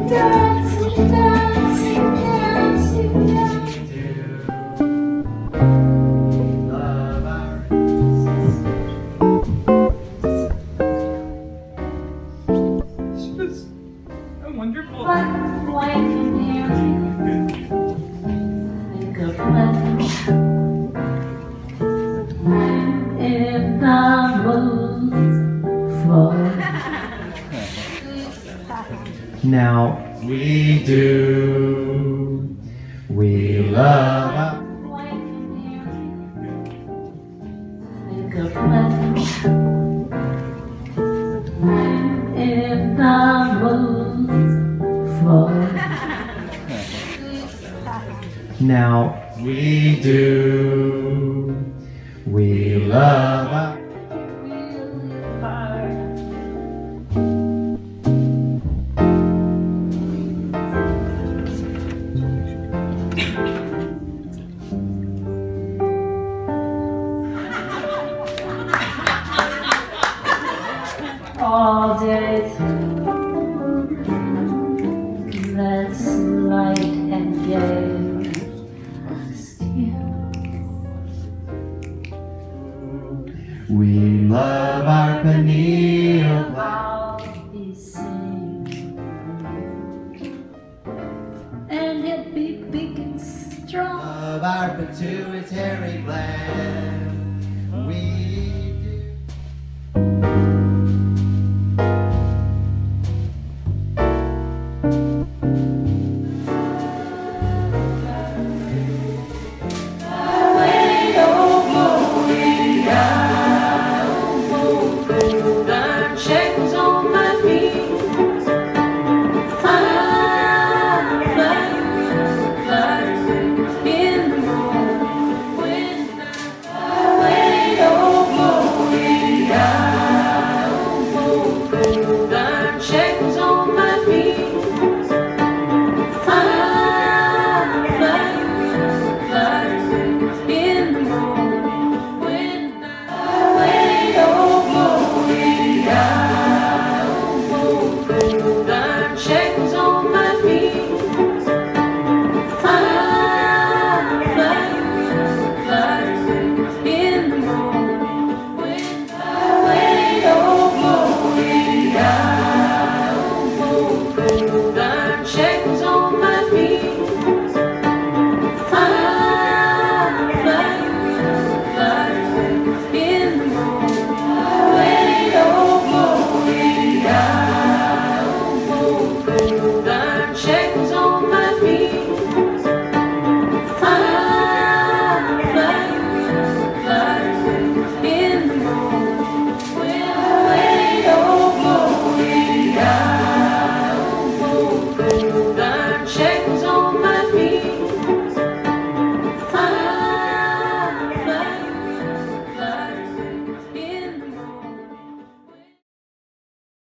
dancing, dancing, dancing, dancing. Love our She's a wonderful. Black and white canary. Think of weather. I'm in the mood for. Now we do. We love our White canary. Think of weather. I'm in the mood for. Now we do. We love our all day through. That's light and gay. Still, we love our pineal gland. I'll be singing, and it'll be big and strong. Love our pituitary gland. We do.